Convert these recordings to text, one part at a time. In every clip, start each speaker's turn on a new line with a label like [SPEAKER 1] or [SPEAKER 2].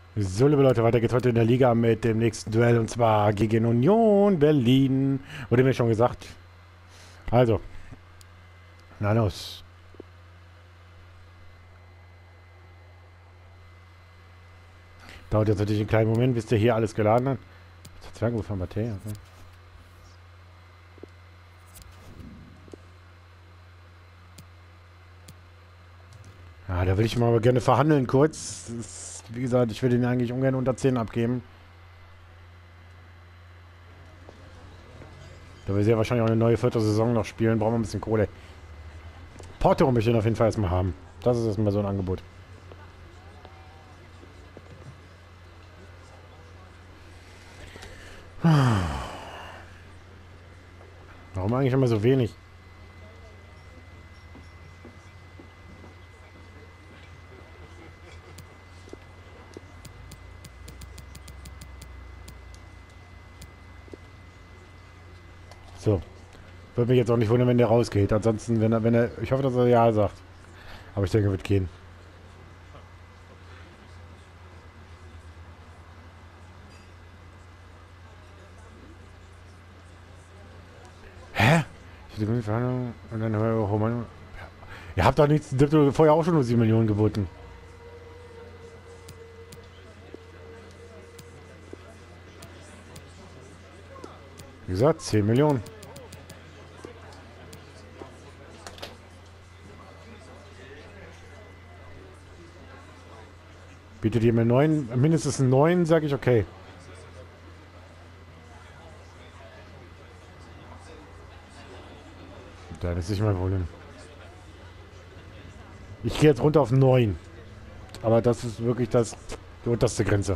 [SPEAKER 1] So, liebe Leute, weiter geht's heute in der Liga mit dem nächsten Duell und zwar gegen Union Berlin. Wurde mir schon gesagt. Also, na los. Dauert jetzt natürlich einen kleinen Moment, bis der hier alles geladen hat. Zwergenwurf von Matthäus. Okay. Ja, da will ich mal gerne verhandeln kurz. Wie gesagt, ich will den eigentlich ungern unter 10 abgeben. Da wir sehr wahrscheinlich auch eine neue 4. Saison noch spielen, brauchen wir ein bisschen Kohle. Porto möchte ich auf jeden Fall erstmal haben. Das ist erstmal so ein Angebot. Warum eigentlich immer so wenig? So. Würde mich jetzt auch nicht wundern, wenn der rausgeht. Ansonsten, wenn er, ich hoffe, dass er ja sagt. Aber ich denke, er wird gehen. Hä? Ich hätte die Verhandlung und dann Roman. Ihr habt doch nichts, ihr habt vorher auch schon nur 7 Millionen geboten. Wie gesagt, 10 Millionen. Bietet ihr mir 9, mindestens 9, sage ich okay. Da ist nicht mein Problem. Ich gehe jetzt runter auf 9. Aber das ist wirklich die unterste Grenze.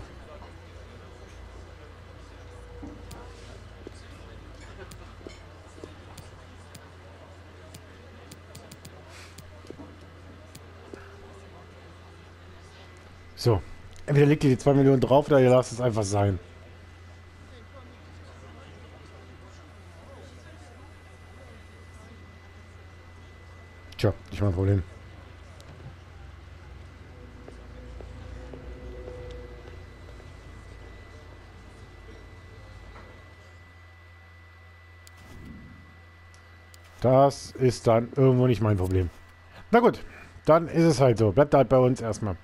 [SPEAKER 1] So. Entweder legt ihr die 2 Millionen drauf oder ihr lasst es einfach sein. Tja, nicht mein Problem. Das ist dann irgendwo nicht mein Problem. Na gut, dann ist es halt so. Bleibt halt bei uns erstmal.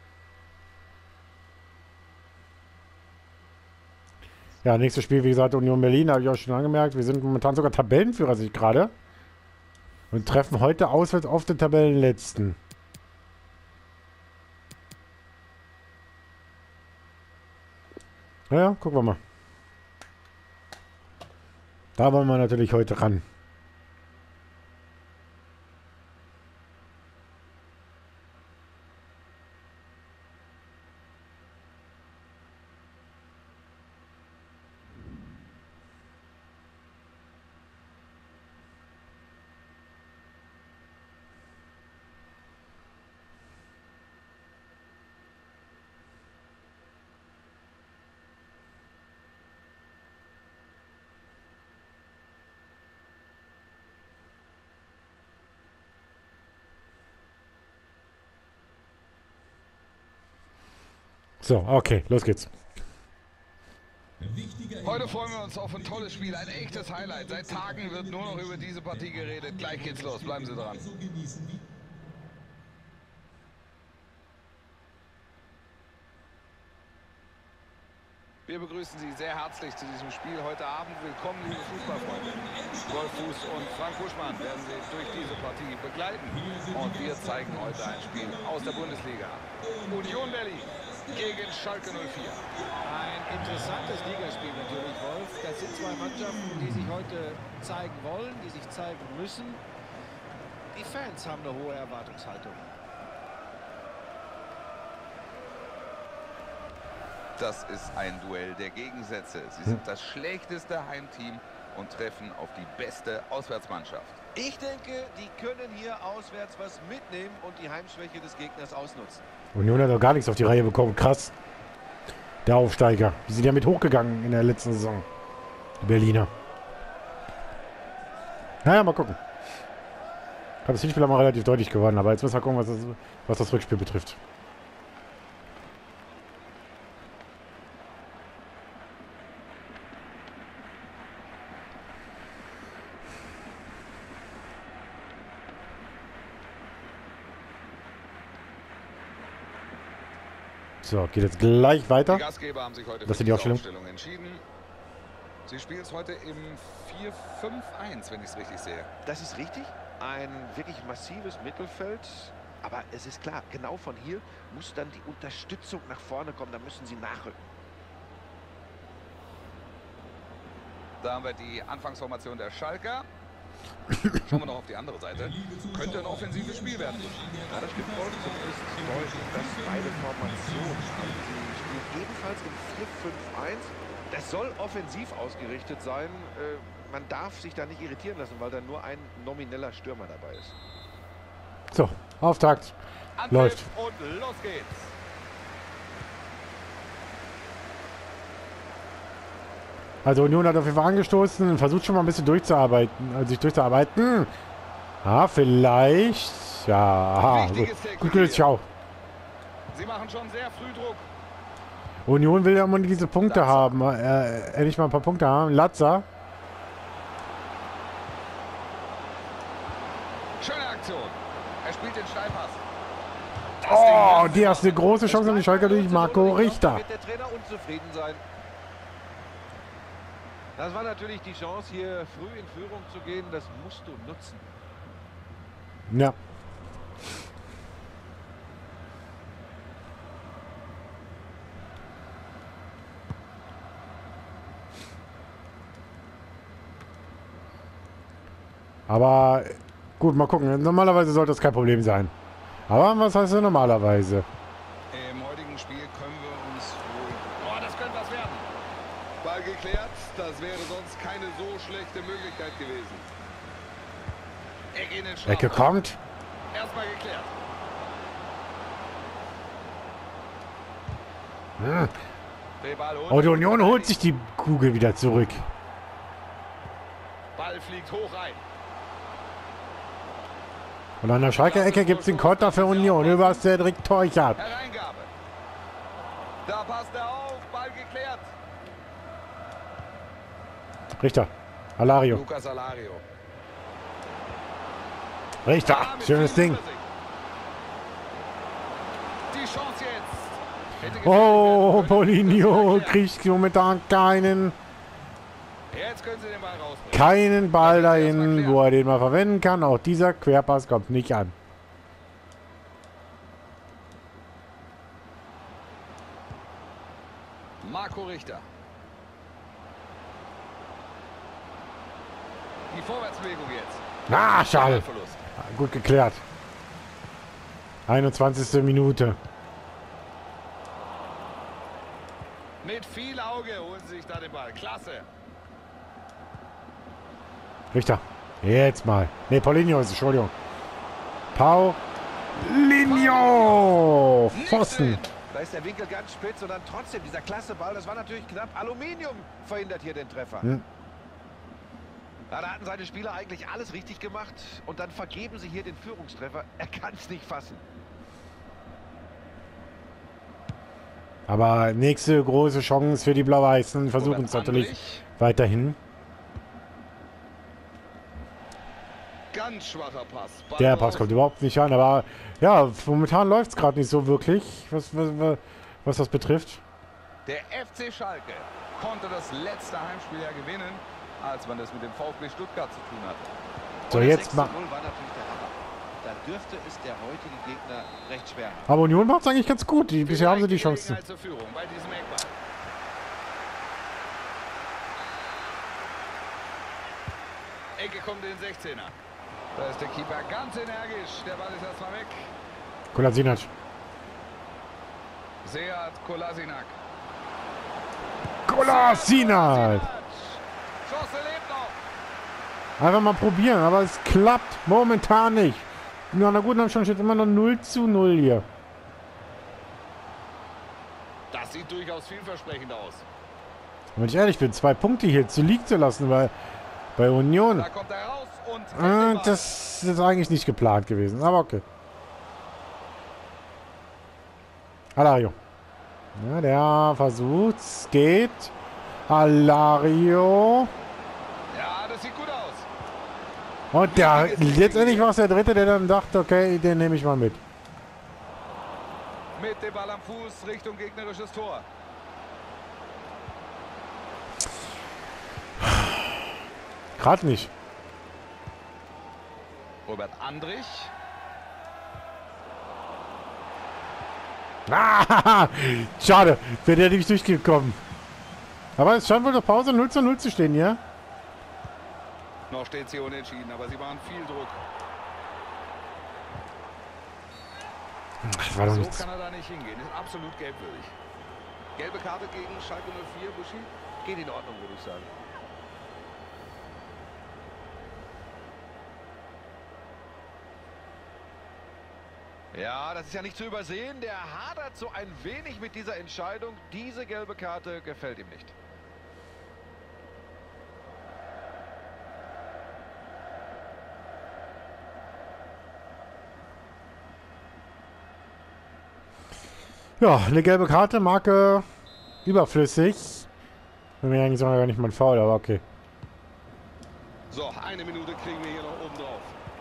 [SPEAKER 1] Ja, nächstes Spiel, wie gesagt, Union Berlin, habe ich auch schon angemerkt. Wir sind momentan sogar Tabellenführer, sehe ich gerade. Und treffen heute auswärts auf den Tabellenletzten. Naja, gucken wir mal. Da wollen wir natürlich heute ran. So, okay, los geht's.
[SPEAKER 2] Heute freuen wir uns auf ein tolles Spiel, ein echtes Highlight. Seit Tagen wird nur noch über diese Partie geredet. Gleich geht's los, bleiben Sie dran. Wir begrüßen Sie sehr herzlich zu diesem Spiel heute Abend. Willkommen, liebe Fußballfreunde. Wolf Fuß und Frank Buschmann werden Sie durch diese Partie begleiten. Und wir zeigen heute ein Spiel aus der Bundesliga. Union Berlin gegen Schalke 04.
[SPEAKER 3] Ein interessantes Ligaspiel natürlich, Wolf. Das sind zwei Mannschaften, die sich heute zeigen wollen, die sich zeigen müssen. Die Fans haben eine hohe Erwartungshaltung.
[SPEAKER 2] Das ist ein Duell der Gegensätze. Sie sind das schlechteste Heimteam und treffen auf die beste Auswärtsmannschaft.
[SPEAKER 3] Ich denke, die können hier auswärts was mitnehmen und die Heimschwäche des Gegners ausnutzen.
[SPEAKER 1] Union hat doch gar nichts auf die Reihe bekommen. Krass. Der Aufsteiger. Die sind ja mit hochgegangen in der letzten Saison. Die Berliner. Naja, mal gucken. Ich habe das Hinspiel mal relativ deutlich gewonnen, aber jetzt müssen wir gucken, was das Rückspiel betrifft. So, geht jetzt gleich
[SPEAKER 2] Die
[SPEAKER 1] weiter.
[SPEAKER 2] Gastgeber haben sich heute
[SPEAKER 1] Das
[SPEAKER 2] für
[SPEAKER 1] sind die
[SPEAKER 2] diese
[SPEAKER 1] Aufstellung.
[SPEAKER 2] Aufstellung entschieden. Sie spielen es heute im 4-5-1, wenn ich es richtig sehe.
[SPEAKER 4] Das ist richtig. Ein wirklich massives Mittelfeld. Aber es ist klar, genau von hier muss dann die Unterstützung nach vorne kommen. Da müssen sie nachrücken.
[SPEAKER 2] Da haben wir die Anfangsformation der Schalker. Schauen wir noch auf die andere Seite. Könnte ein offensives Spiel werden.
[SPEAKER 4] Ja, das stimmt wohl. Zumindest deutlich, dass beide Formationen haben. Sie spielen ebenfalls im 4-5-1. Das soll offensiv ausgerichtet sein. Man darf sich da nicht irritieren lassen, weil da nur ein nomineller Stürmer dabei ist.
[SPEAKER 1] So, Auftakt.
[SPEAKER 2] Anpfiff
[SPEAKER 1] Läuft.
[SPEAKER 2] und los geht's.
[SPEAKER 1] Also Union hat auf jeden Fall angestoßen, versucht schon mal ein bisschen durchzuarbeiten, sich durchzuarbeiten. Ah, vielleicht. Ja, aha, gut. Gut gelöst, ciao.
[SPEAKER 2] Sie machen schon sehr früh Druck.
[SPEAKER 1] Union will ja immer diese Punkte haben. Endlich mal ein paar Punkte haben. Latza.
[SPEAKER 2] Schöne Aktion. Er spielt den Steilpass.
[SPEAKER 1] Oh, die erste große Chance an die Schalker durch Marco Richter.
[SPEAKER 3] Wird der Trainer unzufrieden sein. Das war natürlich die Chance, hier früh in Führung zu gehen. Das musst du nutzen.
[SPEAKER 1] Ja. Aber gut, mal gucken. Normalerweise sollte das kein Problem sein. Aber was heißt denn normalerweise?
[SPEAKER 2] Im heutigen Spiel können wir uns wohl... Oh, das könnte was werden. Ball geklärt. Das wäre sonst keine so schlechte Möglichkeit gewesen. Ecke in den Strafraum.
[SPEAKER 1] Ecke kommt.
[SPEAKER 2] Erstmal geklärt. Den Ball holt.
[SPEAKER 1] Oh, die Union holt sich die Kugel wieder zurück.
[SPEAKER 2] Ball fliegt hoch rein.
[SPEAKER 1] Und an der Schalker Ecke gibt es den Konter für Union über Cedric Teuchert.
[SPEAKER 2] Hereingabe. Da passt er auf. Ball geklärt.
[SPEAKER 1] Richter. Alario.
[SPEAKER 2] Lucas Alario.
[SPEAKER 1] Richter.
[SPEAKER 2] Mit
[SPEAKER 1] Schönes
[SPEAKER 2] viel
[SPEAKER 1] Ding.
[SPEAKER 2] Übersicht. Die Chance jetzt. Hätte gefährlich
[SPEAKER 1] Oh,
[SPEAKER 2] werden können.
[SPEAKER 1] Paulinho
[SPEAKER 2] Das ist
[SPEAKER 1] kriegt momentan keinen
[SPEAKER 2] Jetzt können sie den Ball rausbringen.
[SPEAKER 1] keinen Ball dahin, wo er den mal verwenden kann. Auch dieser Querpass kommt nicht an.
[SPEAKER 2] Marco Richter. Die Vorwärtsbewegung jetzt.
[SPEAKER 1] Ah, schade.
[SPEAKER 2] Verlust.
[SPEAKER 1] Gut geklärt. 21. Minute.
[SPEAKER 2] Mit viel Auge holen sie sich da den Ball. Klasse.
[SPEAKER 1] Richter. Jetzt mal. Ne, Paulinho ist es, Entschuldigung. Paulinho! Pfosten.
[SPEAKER 3] Da ist der Winkel ganz spitz und dann trotzdem dieser klasse Ball. Das war natürlich knapp. Aluminium verhindert hier den Treffer.
[SPEAKER 1] Hm.
[SPEAKER 3] Ja, da hatten seine Spieler eigentlich alles richtig gemacht und dann vergeben sie hier den Führungstreffer. Er kann es nicht fassen.
[SPEAKER 1] Aber nächste große Chance für die Blau-Weißen. Versuchen es
[SPEAKER 2] Robert
[SPEAKER 1] natürlich
[SPEAKER 2] Andrich.
[SPEAKER 1] weiterhin.
[SPEAKER 2] Ganz schwacher Pass. Ball
[SPEAKER 1] Der
[SPEAKER 2] raus.
[SPEAKER 1] Pass kommt überhaupt nicht an. Aber ja, momentan läuft es gerade nicht so wirklich, was das betrifft.
[SPEAKER 2] Der FC Schalke konnte das letzte Heimspiel ja gewinnen, als man es mit dem VfB Stuttgart zu tun hatte.
[SPEAKER 1] So,
[SPEAKER 3] Und das
[SPEAKER 1] jetzt
[SPEAKER 3] 6:0
[SPEAKER 1] mal.
[SPEAKER 3] war natürlich der Hammer. Da dürfte es der heutige Gegner recht schwer haben.
[SPEAKER 1] Aber Union macht es eigentlich ganz gut. Bisher haben sie die Chancen.
[SPEAKER 2] Gelegenheit zur Führung bei diesem Eckball. Ecke kommt in den 16er. Da ist der Keeper ganz energisch. Der Ball ist erstmal weg.
[SPEAKER 1] Kolasinac.
[SPEAKER 2] Seat Kolasinac.
[SPEAKER 1] Kolasinac!
[SPEAKER 2] Chance lebt noch.
[SPEAKER 1] Einfach mal probieren, aber es klappt momentan nicht. Na gut, dann steht immer noch 0:0 hier.
[SPEAKER 2] Das sieht durchaus vielversprechend aus.
[SPEAKER 1] Und wenn ich ehrlich bin, 2 Punkte hier zu liegen zu lassen, weil bei Union,
[SPEAKER 2] Da kommt er raus und hält den Ball.
[SPEAKER 1] das ist eigentlich nicht geplant gewesen, aber okay. Alario. Ja, der versucht's, geht. Alario.
[SPEAKER 2] Ja, das sieht gut aus.
[SPEAKER 1] Und der, letztendlich war es der Dritte, der dann dachte, okay, den nehme ich mal mit.
[SPEAKER 2] Mit dem Ball am Fuß Richtung gegnerisches Tor.
[SPEAKER 1] Gerade nicht.
[SPEAKER 2] Robert Andrich.
[SPEAKER 1] Ah, schade, wäre der nicht durchgekommen. Aber es scheint wohl noch Pause 0:0 zu stehen, ja?
[SPEAKER 2] Noch steht sie unentschieden, aber sie waren viel Druck.
[SPEAKER 1] Das war doch
[SPEAKER 2] So
[SPEAKER 1] nichts.
[SPEAKER 2] kann er da nicht hingehen. Ist absolut gelbwürdig. Gelbe Karte gegen Schalke 04, Buschi?
[SPEAKER 4] Geht in Ordnung, würde ich sagen. Ja, das ist ja nicht zu übersehen. Der hadert so ein wenig mit dieser Entscheidung. Diese gelbe Karte gefällt ihm nicht.
[SPEAKER 1] Ja, eine gelbe Karte, Marke überflüssig. Wenn wir eigentlich sagen, gar nicht mal ein Foul, aber okay.
[SPEAKER 2] So, eine Minute kriegen wir hier noch oben drauf.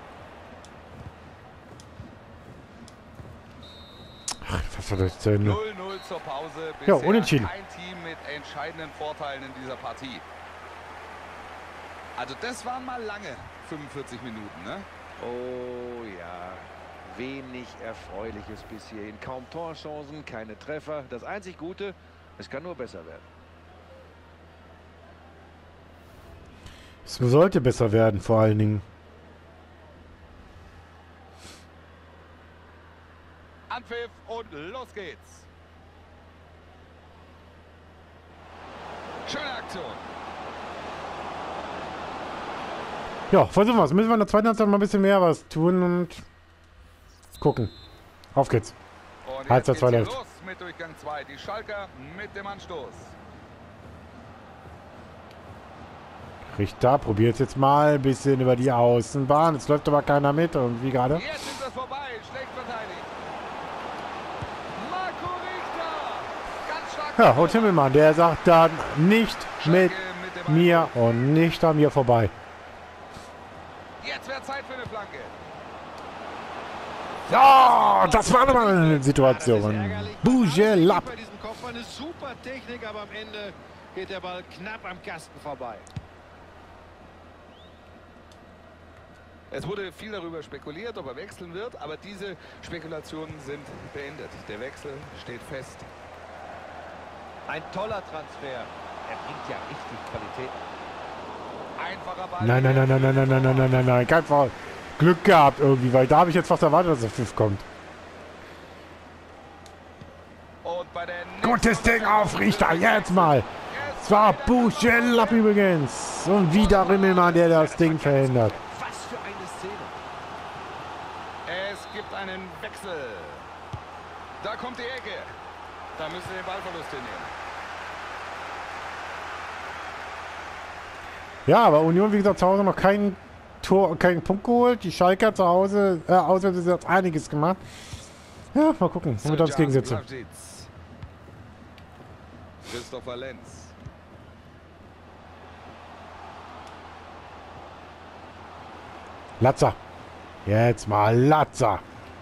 [SPEAKER 1] Was war das denn?
[SPEAKER 2] 0:0 zur Pause.
[SPEAKER 1] Ja,
[SPEAKER 2] Bisher
[SPEAKER 1] unentschieden.
[SPEAKER 2] kein Team mit entscheidenden Vorteilen in dieser Partie. Also das waren mal lange 45 Minuten, ne?
[SPEAKER 4] Oh ja, wenig Erfreuliches bis hierhin. Kaum Torchancen, keine Treffer. Das einzig Gute, es kann nur besser werden.
[SPEAKER 1] Es sollte besser werden, vor allen Dingen.
[SPEAKER 2] Anpfiff und los geht's. Schöne Aktion.
[SPEAKER 1] Ja, versuchen wir es. Müssen wir in der zweiten Halbzeit mal ein bisschen mehr was tun und gucken. Auf geht's.
[SPEAKER 2] Und
[SPEAKER 1] Halbzeit
[SPEAKER 2] jetzt
[SPEAKER 1] 2
[SPEAKER 2] geht's hier
[SPEAKER 1] läuft.
[SPEAKER 2] los mit Durchgang 2. Die Schalker mit dem Anstoß.
[SPEAKER 1] Richter probiert jetzt mal ein bisschen über die Außenbahn. Jetzt läuft aber keiner mit. Und wie gerade?
[SPEAKER 2] Jetzt ist das vorbei. Schlecht verteidigt. Marco Richter. Ganz stark.
[SPEAKER 1] Ja, und Himmelmann, der sagt dann nicht mit
[SPEAKER 2] Schalke mit dem
[SPEAKER 1] mir
[SPEAKER 2] Einwurf.
[SPEAKER 1] und nicht an mir vorbei.
[SPEAKER 2] Jetzt wäre Zeit für eine Flanke.
[SPEAKER 1] Ja, das war mal eine
[SPEAKER 3] Das ist
[SPEAKER 1] Situation.
[SPEAKER 3] ärgerlich.
[SPEAKER 1] Bougelab.
[SPEAKER 3] Bei diesem Kopfball eine super Technik, aber am Ende geht der Ball knapp am Kasten vorbei.
[SPEAKER 2] Es wurde viel darüber spekuliert, ob er wechseln wird, aber diese Spekulationen sind beendet. Der Wechsel steht fest.
[SPEAKER 4] Ein toller Transfer. Er bringt ja richtig Qualität.
[SPEAKER 2] Einfacher Ball.
[SPEAKER 1] Nein, nein, nein, nein, nein, nein, nein, nein, nein, nein, nein. Kein Foul. Glück gehabt irgendwie, weil da habe ich jetzt fast erwartet, dass der Pfiff kommt.
[SPEAKER 2] Und bei der
[SPEAKER 1] Gutes Ding auf Richter, jetzt mal. Es war Bougelab übrigens. Und wieder Rimmelmann, der das Ding verhindert.
[SPEAKER 4] Was für eine Szene.
[SPEAKER 2] Es gibt einen Wechsel. Da kommt die Ecke. Da müssen wir den Ballverlust hinnehmen.
[SPEAKER 1] Ja, aber Union, wie gesagt, zu Hause noch keinen keinen Punkt geholt. Die Schalker zu Hause, auswärts ist jetzt einiges gemacht. Ja, mal gucken, wo wir das gegensetzen.
[SPEAKER 2] Christopher Lenz.
[SPEAKER 1] Latzer. Jetzt mal Latzer.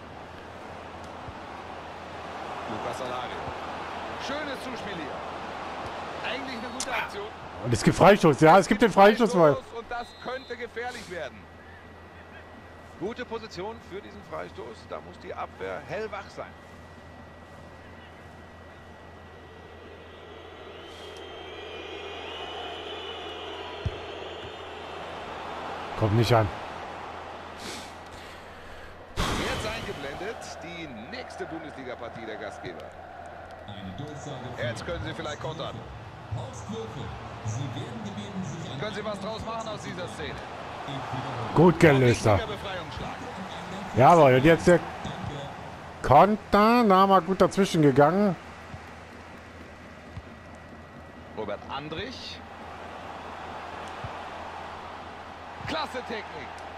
[SPEAKER 2] Lucas Alario. Schönes Zuspiel hier. Eigentlich eine gute Aktion.
[SPEAKER 1] Und es gibt Freistoß. Ja, es gibt den Freistoß mal.
[SPEAKER 2] Und das könnte gefährlich werden.
[SPEAKER 4] Gute Position für diesen Freistoß. Da muss die Abwehr hellwach sein.
[SPEAKER 1] Kommt nicht an.
[SPEAKER 2] Jetzt eingeblendet die nächste Bundesliga-Partie der Gastgeber. Jetzt können sie vielleicht kontern. Können sie was draus machen aus dieser Szene?
[SPEAKER 1] Gut gelöst.
[SPEAKER 2] Der Befreiungsschlag.
[SPEAKER 1] Jawohl, und jetzt der Konter. Na, mal gut dazwischen gegangen.
[SPEAKER 2] Robert Andrich. Klasse Technik.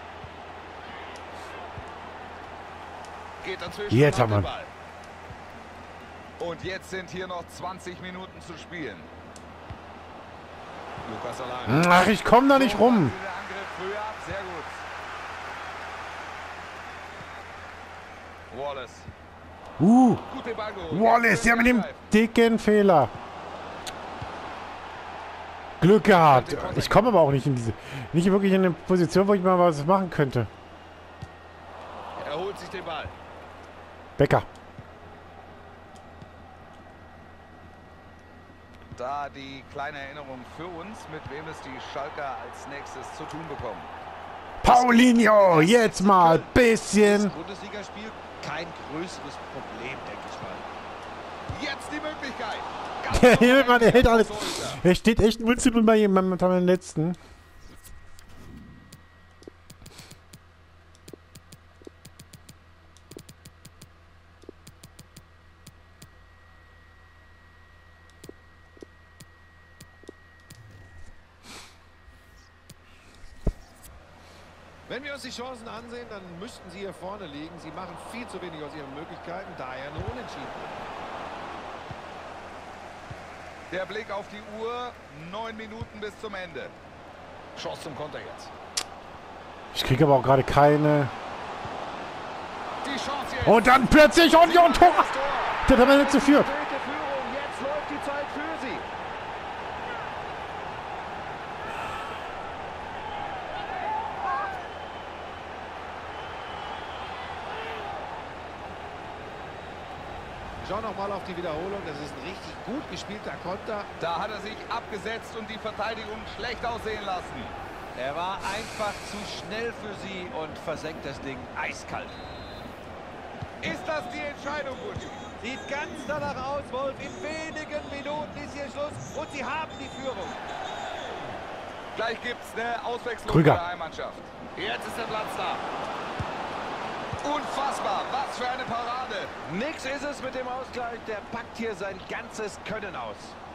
[SPEAKER 2] Geht dazwischen.
[SPEAKER 1] Jetzt
[SPEAKER 2] und
[SPEAKER 1] haben wir
[SPEAKER 2] den Ball. Und jetzt sind hier noch 20 Minuten zu spielen. Lucas Alario.
[SPEAKER 1] Ach, ich komme da nicht rum.
[SPEAKER 2] Der Angriff früher ab. Sehr gut. Wallace. Gut den Ball geholt.
[SPEAKER 1] Wallace, ja, mit dem dicken Fehler. Glück gehabt. Ich komme aber auch nicht in diese... Nicht wirklich in eine Position, wo ich mal was machen könnte.
[SPEAKER 2] Er holt sich den Ball.
[SPEAKER 1] Becker.
[SPEAKER 2] Da die kleine Erinnerung für uns, mit wem es die Schalker als nächstes zu tun bekommen.
[SPEAKER 1] Paulinho, jetzt mal bisschen.
[SPEAKER 3] Bundesligaspiel kein größeres Problem, denke ich mal.
[SPEAKER 2] Jetzt die Möglichkeit.
[SPEAKER 1] Der Hillmann, der hält alles. Er steht echt 0-0 bei jemandem mit dem letzten.
[SPEAKER 3] Wenn wir uns die Chancen ansehen, dann müssten sie hier vorne liegen. Sie machen viel zu wenig aus ihren Möglichkeiten, daher nur unentschieden.
[SPEAKER 2] Der Blick auf die Uhr, 9 Minuten bis zum Ende. Chance zum Konter jetzt.
[SPEAKER 1] Ich kriege aber auch gerade keine.
[SPEAKER 2] Die Chance jetzt.
[SPEAKER 1] Und dann plötzlich Union Tor. Der hat nicht zu führt.
[SPEAKER 3] Jetzt läuft die Zeit für sie. Schau noch mal auf die Wiederholung. Das ist ein richtig gut gespielter Konter.
[SPEAKER 2] Da hat er sich abgesetzt und die Verteidigung schlecht aussehen lassen.
[SPEAKER 3] Er war einfach zu schnell für sie und versenkt das Ding eiskalt.
[SPEAKER 2] Ist das die Entscheidung, Buschi?
[SPEAKER 3] Sieht ganz danach aus, Wolf. In wenigen Minuten ist hier Schluss und sie haben die Führung.
[SPEAKER 2] Gleich gibt es eine Auswechslung
[SPEAKER 1] Krüger.
[SPEAKER 2] der Heimmannschaft. Jetzt ist der Platz da. Unfassbar, was für eine Parade.
[SPEAKER 3] Nix ist es mit dem Ausgleich. Der packt hier sein ganzes Können aus.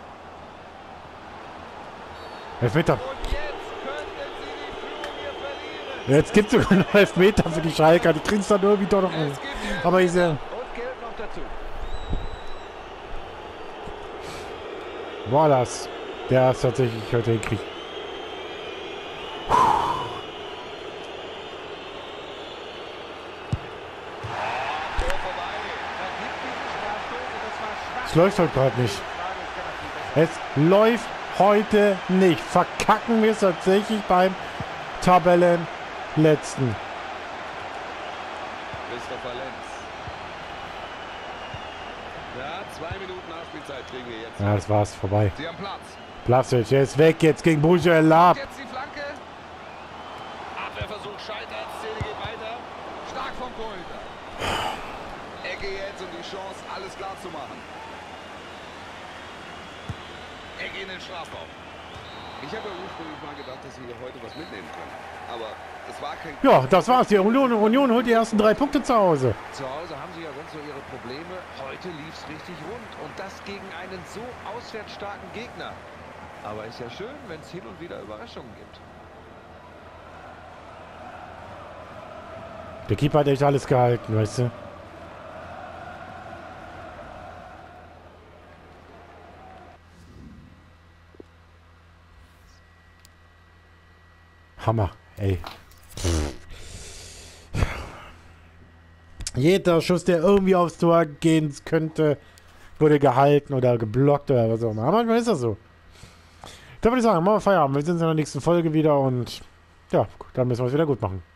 [SPEAKER 1] Elfmeter.
[SPEAKER 2] Und jetzt könnten sie die Führung hier verlieren.
[SPEAKER 1] Jetzt gibt es sogar noch Elfmeter für die Schalker. Die kriegen es dann irgendwie doch noch.
[SPEAKER 2] Es gibt hier
[SPEAKER 1] Aber ich sehe.
[SPEAKER 3] Und Geld noch dazu.
[SPEAKER 1] Wallace. Der ist tatsächlich heute hinkriegt. Es läuft heute gerade nicht. Es läuft heute nicht. Verkacken wir es tatsächlich beim Tabellenletzten.
[SPEAKER 5] Christopher Lenz. Ja, 2 Minuten Nachspielzeit kriegen wir jetzt.
[SPEAKER 1] Ja, das war's. Vorbei.
[SPEAKER 2] Sie haben Platz.
[SPEAKER 1] Blasic, der ist weg. Jetzt gegen Bujelab.
[SPEAKER 2] Jetzt die Flanke. Abwehrversuch scheitert. Szene geht weiter. Stark vom Torhüter. Ecke jetzt, um die Chance, alles klar zu machen. Ecke in den Strafraum.
[SPEAKER 5] Ich habe ja ursprünglich mal gedacht, dass sie hier heute was mitnehmen können. Aber es war kein...
[SPEAKER 1] Ja, das war's. Die Union holt die ersten 3 Punkte zu Hause.
[SPEAKER 3] Zu Hause haben sie ja sonst so ihre Probleme. Heute lief es richtig rund. Und das gegen einen so auswärts starken Gegner. Aber ist ja schön, wenn es hin und wieder Überraschungen gibt.
[SPEAKER 1] Der Keeper hat echt alles gehalten, weißt du. Hammer, ey. Jeder Schuss, der irgendwie aufs Tor gehen könnte, wurde gehalten oder geblockt oder was auch immer. Aber manchmal ist das so. Da würde ich sagen, machen wir Feierabend. Wir sehen uns in der nächsten Folge wieder und ja, dann müssen wir es wieder gut machen.